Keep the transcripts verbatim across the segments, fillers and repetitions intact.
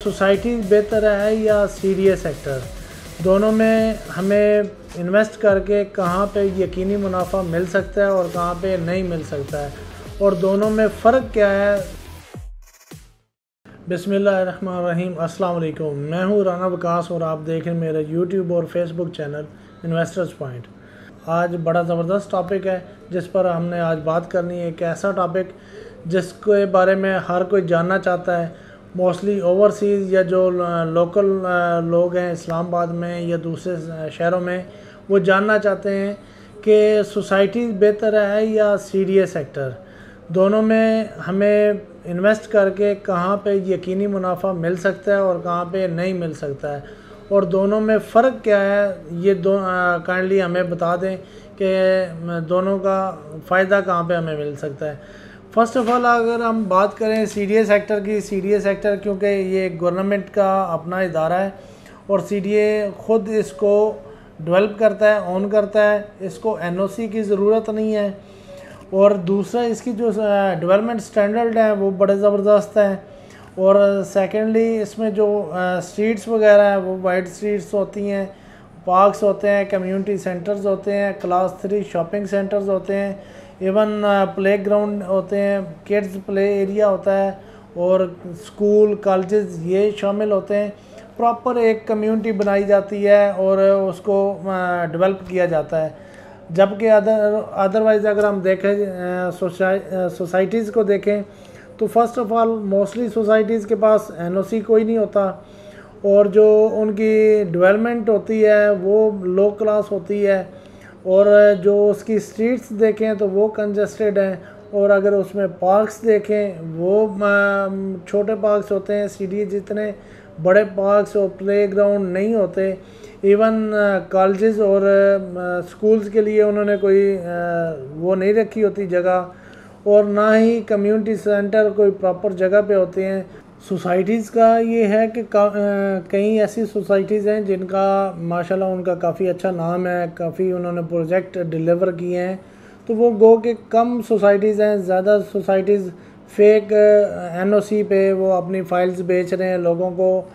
Society बेहतर है या सीडीए सेक्टर, दोनों में हमें इन्वेस्ट करके कहाँ पे यकीनी मुनाफा मिल सकता है और कहाँ पे नहीं मिल सकता है, और दोनों में फ़र्क क्या है। बिस्मिल्लाहिर्रहमानिर्रहीम, अस्सलाम वालेकुम। मैं हूँ राना विकास और आप देख रहे हैं मेरा यूट्यूब और फेसबुक चैनल इन्वेस्टर्स पॉइंट। आज बड़ा ज़बरदस्त टॉपिक है जिस पर हमने आज बात करनी है। एक ऐसा टॉपिक जिसके बारे में हर कोई जानना चाहता है, मोस्टली ओवरसीज़ या जो लोकल लोग हैं इस्लामाबाद में या दूसरे शहरों में, वो जानना चाहते हैं कि सोसाइटी बेहतर है या सीडीए सेक्टर, दोनों में हमें इन्वेस्ट करके कहाँ पे यकीनी मुनाफा मिल सकता है और कहाँ पे नहीं मिल सकता है, और दोनों में फ़र्क क्या है, ये दो काइंडली हमें बता दें कि दोनों का फ़ायदा कहाँ पे हमें मिल सकता है। फ़र्स्ट ऑफ़ ऑल अगर हम बात करें सीडीए सेक्टर की, सीडीए सेक्टर क्योंकि ये गवर्नमेंट का अपना इदारा है और सीडीए ख़ुद इसको डेवलप करता है, ओन करता है, इसको एनओसी की ज़रूरत नहीं है, और दूसरा इसकी जो डेवलपमेंट स्टैंडर्ड है वो बड़े ज़बरदस्त है, और सेकेंडली इसमें जो स्ट्रीट्स वगैरह हैं वो वाइड स्ट्रीट्स होती हैं, पार्क्स होते हैं, कम्युनिटी सेंटर्स होते हैं, क्लास थ्री शॉपिंग सेंटर्स होते हैं, इवन प्ले ग्राउंड होते हैं, किड्स प्ले एरिया होता है, और स्कूल कॉलेजेस ये शामिल होते हैं। प्रॉपर एक कम्युनिटी बनाई जाती है और उसको डेवलप किया जाता है। जबकि अदर अदरवाइज़ अगर हम देखें सोसाइटीज़ को देखें तो first of all mostly societies के पास एनओसी कोई नहीं होता, और जो उनकी डेवलपमेंट होती है वो लो क्लास होती है, और जो उसकी स्ट्रीट्स देखें तो वो कंजस्टेड हैं, और अगर उसमें पार्क्स देखें वो छोटे पार्क्स होते हैं, सीडीए जितने बड़े पार्क्स और प्ले ग्राउंड नहीं होते। इवन कॉलेजेस और स्कूल्स के लिए उन्होंने कोई वो नहीं रखी होती जगह, और ना ही कम्युनिटी सेंटर कोई प्रॉपर जगह पे होते हैं। सोसाइटीज़ का ये है कि कई ऐसी सोसाइटीज़ हैं जिनका माशाल्लाह उनका काफ़ी अच्छा नाम है, काफ़ी उन्होंने प्रोजेक्ट डिलीवर किए हैं, तो वो गो के कम सोसाइटीज़ हैं। ज़्यादा सोसाइटीज़ फेक एनओसी पे वो अपनी फाइल्स बेच रहे हैं, लोगों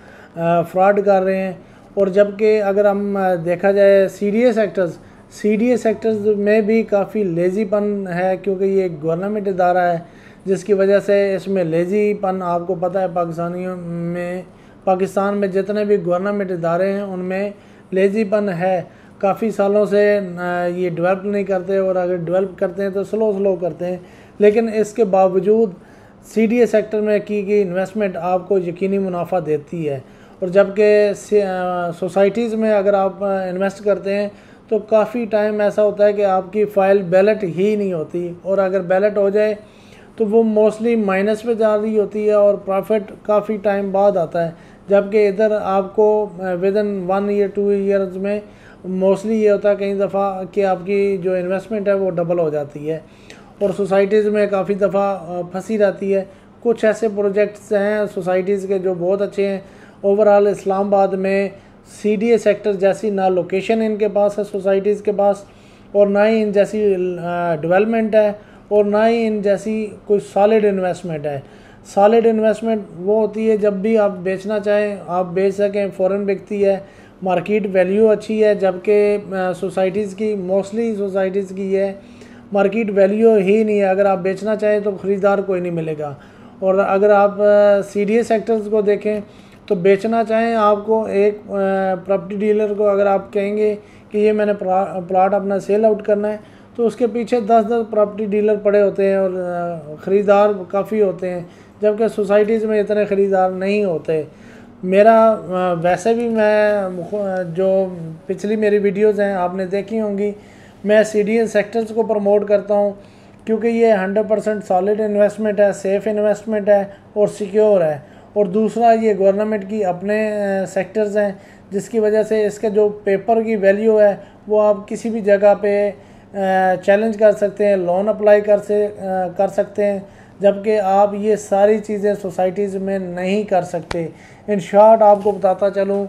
को फ्रॉड कर रहे हैं। और जबकि अगर हम देखा जाए सीडीए सेक्टर्स सीडीए सेक्टर्स में भी काफ़ी लेज़ीपन है, क्योंकि ये गवर्नमेंट इदारा है जिसकी वजह से इसमें लेज़ीपन, आपको पता है पाकिस्तानियों में पाकिस्तान में जितने भी गवर्नमेंट इदारे हैं उनमें लेज़ीपन है। काफ़ी सालों से ये डेवलप नहीं करते, और अगर डेवलप करते हैं तो स्लो स्लो करते हैं, लेकिन इसके बावजूद सीडीए सेक्टर में की गई इन्वेस्टमेंट आपको यकीनी मुनाफा देती है। और जबकि सोसाइटीज़ में अगर आप इन्वेस्ट करते हैं तो काफ़ी टाइम ऐसा होता है कि आपकी फ़ाइल बैलेट ही नहीं होती, और अगर बैलेट हो जाए तो वो मोस्टली माइनस पे जा रही होती है और प्रॉफिट काफ़ी टाइम बाद आता है। जबकि इधर आपको within one year two years में मोस्टली ये होता है कई दफ़ा कि आपकी जो इन्वेस्टमेंट है वो डबल हो जाती है, और सोसाइटीज़ में काफ़ी दफ़ा फंसी रहती है। कुछ ऐसे प्रोजेक्ट्स हैं सोसाइटीज़ के जो बहुत अच्छे हैं। ओवरऑल इस्लामाबाद में सीडीए सेक्टर जैसी ना लोकेशन इनके पास है सोसाइटीज़ के पास, और ना ही इन जैसी डेवलपमेंट है, और ना ही इन जैसी कोई सॉलिड इन्वेस्टमेंट है। सॉलिड इन्वेस्टमेंट वो होती है जब भी आप बेचना चाहें आप बेच सकें, फ़ौरन बिकती है, मार्केट वैल्यू अच्छी है। जबकि सोसाइटीज़ की मोस्टली सोसाइटीज़ की है मार्केट वैल्यू ही नहीं है, अगर आप बेचना चाहें तो ख़रीदार कोई नहीं मिलेगा। और अगर आप सीडीए सेक्टर्स को देखें तो बेचना चाहें, आपको एक प्रॉपर्टी डीलर को अगर आप कहेंगे कि ये मैंने प्लॉट अपना सेल आउट करना है, तो उसके पीछे दस दस प्रॉपर्टी डीलर पड़े होते हैं और ख़रीदार काफ़ी होते हैं, जबकि सोसाइटीज़ में इतने ख़रीदार नहीं होते। मेरा वैसे भी मैं जो पिछली मेरी वीडियोस हैं आपने देखी होंगी, मैं सीडीए सेक्टर्स को प्रमोट करता हूँ क्योंकि ये हंड्रेड परसेंट सॉलिड इन्वेस्टमेंट है, सेफ़ इन्वेस्टमेंट है और सिक्योर है। और दूसरा ये गवर्नमेंट की अपने सेक्टर्स हैं जिसकी वजह से इसके जो पेपर की वैल्यू है वो आप किसी भी जगह पे चैलेंज कर सकते हैं, लोन अप्लाई कर से कर सकते हैं, जबकि आप ये सारी चीज़ें सोसाइटीज़ में नहीं कर सकते। इन शॉर्ट आपको बताता चलूँ,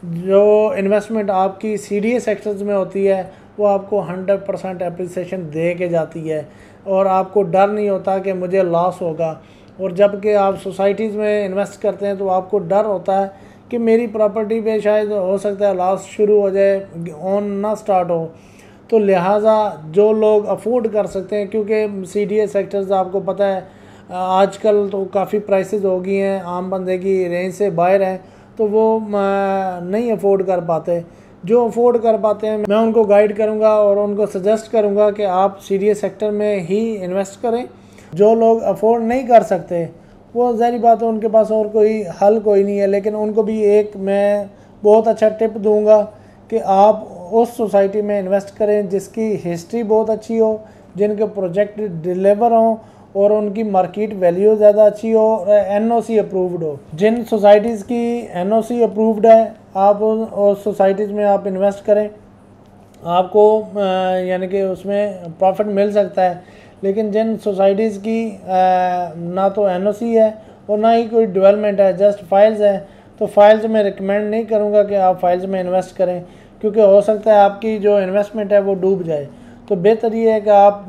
जो इन्वेस्टमेंट आपकी सीडीए सेक्टर्स में होती है वो आपको हंड्रेड परसेंट एप्रिसिएशन दे के जाती है, और आपको डर नहीं होता कि मुझे लॉस होगा। और जबकि आप सोसाइटीज़ में इन्वेस्ट करते हैं तो आपको डर होता है कि मेरी प्रॉपर्टी पे शायद हो सकता है लॉस शुरू हो जाए, ऑन ना स्टार्ट हो। तो लिहाजा जो लोग अफोर्ड कर सकते हैं, क्योंकि सी डी ए सेक्टर्स आपको पता है आजकल तो काफ़ी प्राइसेस हो गई हैं, आम बंदे की रेंज से बाहर हैं, तो वो नहीं अफोर्ड कर पाते। जो अफोर्ड कर पाते हैं मैं उनको गाइड करूंगा और उनको सजेस्ट करूंगा कि आप सी डी ए सेक्टर में ही इन्वेस्ट करें। जो लोग अफोर्ड नहीं कर सकते वो ज़ाहिर बात है उनके पास और कोई हल कोई नहीं है, लेकिन उनको भी एक मैं बहुत अच्छा टिप दूंगा कि आप उस सोसाइटी में इन्वेस्ट करें जिसकी हिस्ट्री बहुत अच्छी हो, जिनके प्रोजेक्ट डिलीवर हों और उनकी मार्केट वैल्यू ज़्यादा अच्छी हो और एन ओ सी अप्रूव्ड हो। जिन सोसाइटीज़ की एन ओ सी अप्रूव्ड है आप उस सोसाइटीज़ में आप इन्वेस्ट करें, आपको यानी कि उसमें प्रॉफिट मिल सकता है। लेकिन जिन सोसाइटीज़ की ना तो एन ओ सी है और ना ही कोई डेवलपमेंट है, जस्ट फाइल्स है, तो फाइल्स में रिकमेंड नहीं करूँगा कि आप फाइल्स में इन्वेस्ट करें, क्योंकि हो सकता है आपकी जो इन्वेस्टमेंट है वो डूब जाए। तो बेहतर ये है कि आप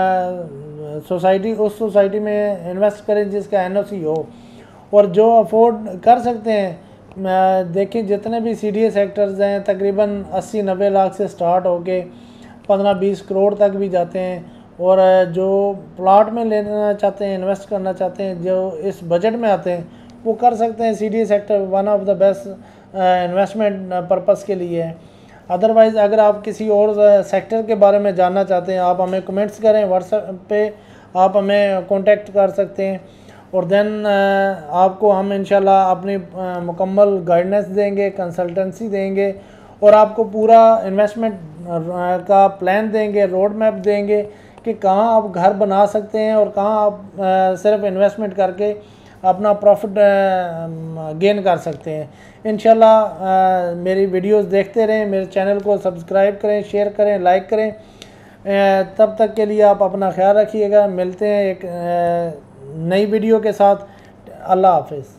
सोसाइटी उस सोसाइटी में इन्वेस्ट करें जिसका एन ओ सी हो। और जो अफोर्ड कर सकते हैं, देखिए जितने भी सी डी ए सेक्टर्स हैं तकरीबन अस्सी नब्बे लाख से स्टार्ट होके पंद्रह बीस करोड़ तक भी जाते हैं। और जो प्लाट में लेना चाहते हैं, इन्वेस्ट करना चाहते हैं, जो इस बजट में आते हैं, वो कर सकते हैं। C D A sector one of the best investment purpose के लिए है। अदरवाइज़ अगर आप किसी और सेक्टर के बारे में जानना चाहते हैं, आप हमें कमेंट्स करें, व्हाट्सएप पे आप हमें कांटेक्ट कर सकते हैं और देन आपको हम इंशाल्लाह अपनी मुकम्मल गाइडेंस देंगे, कंसल्टेंसी देंगे और आपको पूरा इन्वेस्टमेंट का प्लान देंगे, रोड मैप देंगे कि कहाँ आप घर बना सकते हैं और कहाँ आप सिर्फ इन्वेस्टमेंट करके अपना प्रॉफिट गेन कर सकते हैं। इंशाल्लाह मेरी वीडियोस देखते रहें, मेरे चैनल को सब्सक्राइब करें, शेयर करें, लाइक करें। तब तक के लिए आप अपना ख्याल रखिएगा। मिलते हैं एक नई वीडियो के साथ। अल्लाह हाफिज़।